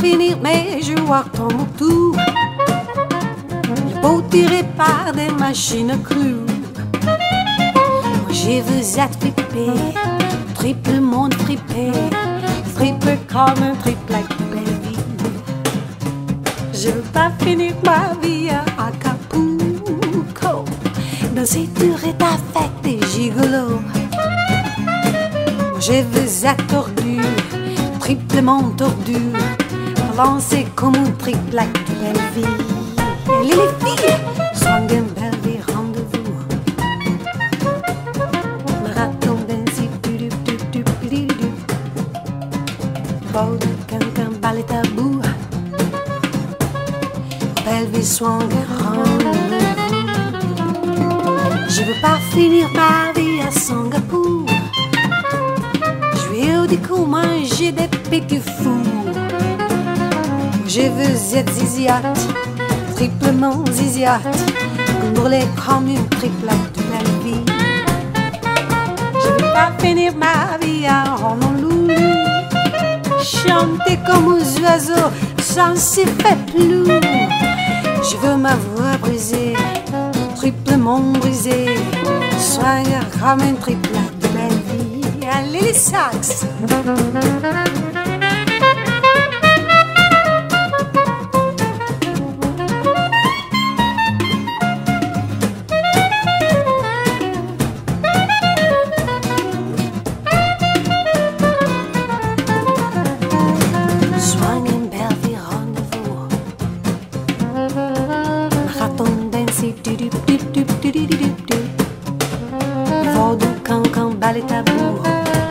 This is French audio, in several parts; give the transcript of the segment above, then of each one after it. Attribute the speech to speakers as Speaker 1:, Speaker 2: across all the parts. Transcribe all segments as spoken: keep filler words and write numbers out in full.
Speaker 1: finir, mais je vois ton tour. Le beau tiré par des machines crues. Je veux être trippé, triple monde trippé, triple comme un triplex de belle vie. Je veux pas finir ma vie à Acapulco, dans cette durée avec des gigolos. Je veux être tordu, triplement tordu, lancé comme un triplex de belle vie. Et les filles, soignent d'une belle vie, rendez-vous. Marathon dansi, du du du du du du. Bol de cancan, ballet tabou. Belle vie, soignent, rendez-vous. Je veux pas finir ma vie à Singapour. Je veux du coup manger des pécus fous. Je veux être ziziate, triplement ziziate, brûler comme une triplette de belle vie. Je veux pas finir ma vie à Honolulu, chanter comme aux oiseaux sans s'y faire plus. Je veux ma voix brisée, triplement brisée, soigner comme une triplette de belle vie. Allez les sax! Vaudou, cancan, ballet tabou.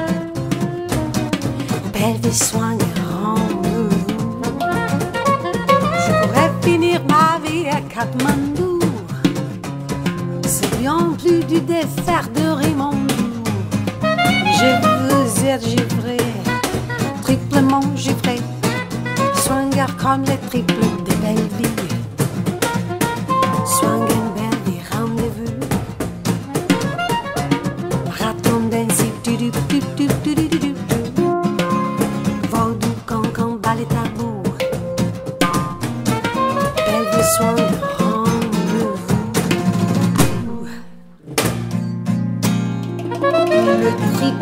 Speaker 1: Belle vie, soigne, rendez-vous. Je pourrais finir ma vie à Katmandou. C'est bien plus du dessert de Raymondou. Je veux être givré, triplement givré, soigner comme les triples des belles vies. Soigne une belle vie, rendez-vous. Marathon dansi, du du du du du du du. Vaudou, cancan, ballet tabou. Belle vie, soigne, rendez-vous. Le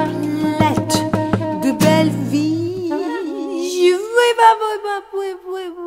Speaker 1: triplette de belle vie. Je veux pas, pas, pas, pas, pas.